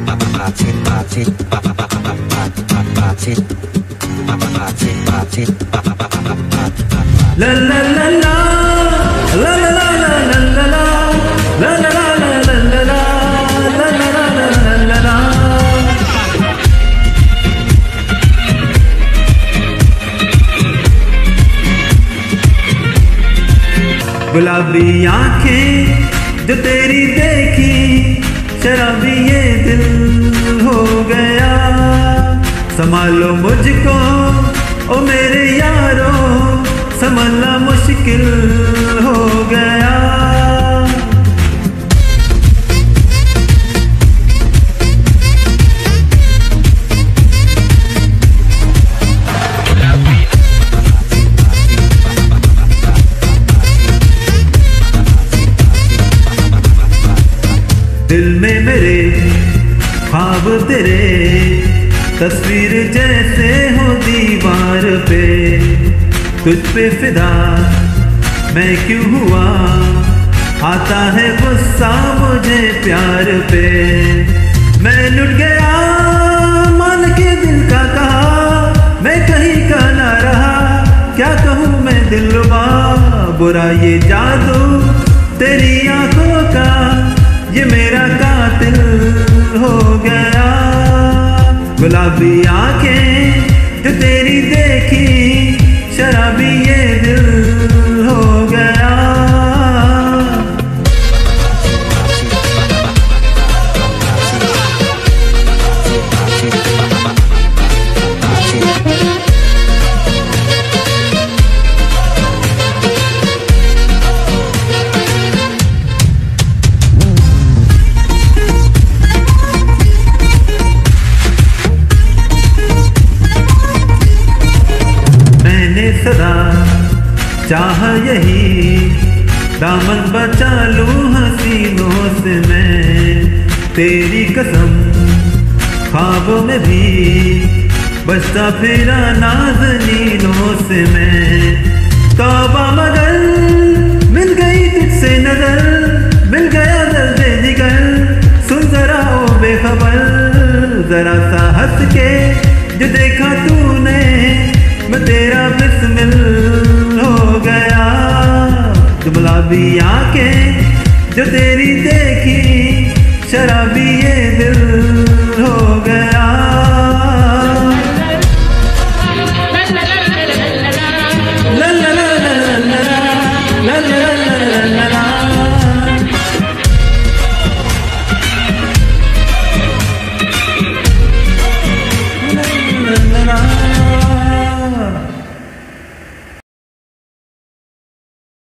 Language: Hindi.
La la la la la la la la la la la la la la la la la la. गुलाबी आंखें जो तेरी देखी, शराबी ये दिल हो गया। संभालो मुझको ओ मेरे यारो, संभालना मुश्किल हो गया। दिल में मेरे ख्वाब तेरे, तस्वीर जैसे हो दीवार पे। तुझ पे फिदा मैं क्यों हुआ, आता है गुस्सा मुझे प्यार पे। मैं लुट गया मान के दिल का कहा, मैं कहीं का ना रहा, क्या कहूँ मैं दिलरुबा। बुरा ये जादू तेरी आंखों का, ये मेरा कातिल हो गया। गुलाबी आंखें जो तेरी देखी, शराबी ये दिल हो गया। सदा चाह यही दामन बचा लूं हसीनों से मैं। तेरी कसम ख्वाबों में भी बचता फिरा नाज़नीनों से मैं। तौबा मगर मिल गई तुझसे नजर, मिल गया दर्द जिगर। सुन जरा ओ बेखबर, जरा सा हंस के जो देखा तूने, मैं तेरा बिस्मिल हो गया। गुलाबी आंखें जो तेरी देखी, शराबी ये दिल हो